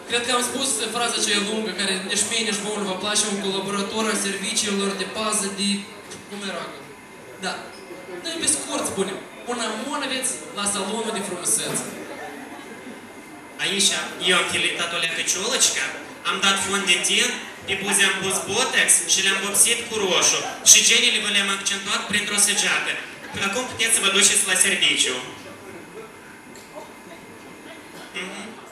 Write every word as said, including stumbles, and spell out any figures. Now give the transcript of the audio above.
Cred că am spus fraza aceea lungă, care nici mie, nici vouă nu vă place, un colaborator al serviciilor de pază de... Cum era? Da. Noi pe scurt spunem, un amon aveți la salonul de frumusețe. Aici eu am filitat o leacă ciolăcică, am dat fond de tin, pe buze am pus botex și le-am vopsit cu roșu și genile vă le-am accentuat printr-o săgeată. Acum puteți să vă duceți la serviciu. Mm-hmm.